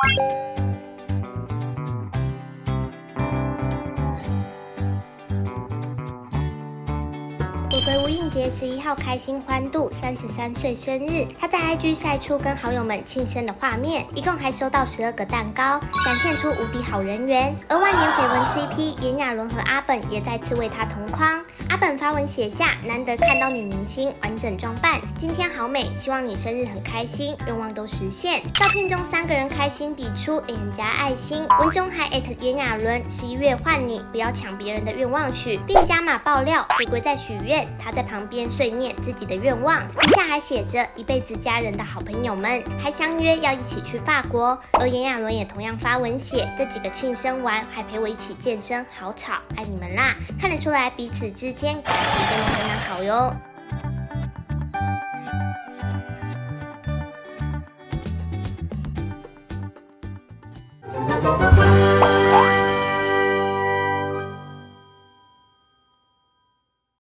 赌鬼吴映洁11号开心欢度33岁生日，她在 IG 晒出跟好友们庆生的画面，一共还收到12个蛋糕，展现出无敌好人缘。而万年绯闻 CP 炎亚纶和阿本也再次为她同框。阿本发文写下：难得看到女明星完整装扮，今天好美，希望你生日很开心，愿望都实现。照片中3个人开心比出脸颊爱心，文中还炎亚纶11月换你，不要抢别人的愿望许，并加码爆料鬼鬼在许愿。他在旁边碎念自己的愿望，底下还写着一辈子家人的好朋友们，还相约要一起去法国。而炎亚纶也同样发文写，这几个庆生完还陪我一起健身，好吵，爱你们啦！看得出来彼此之间感情真的相当好哟。